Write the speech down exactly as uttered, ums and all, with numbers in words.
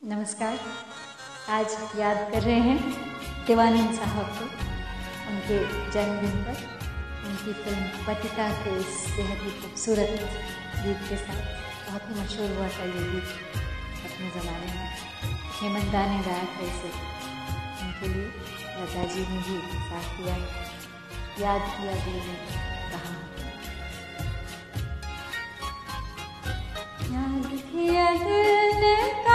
नमस्कार। आज याद कर रहे हैं देवानंद साहब को, उनके जन्मदिन पर उनकी फिल्म पतिता के इस बेहद ही खूबसूरत गीत के साथ। बहुत ही मशहूर हुआ था ये गीत अपने ज़माने में। हेमंत दा ने गाया था इसे, उनके लिए लता जी ने भी साथ दिया। याद किया दिल ने कहा, याद किया दिल ने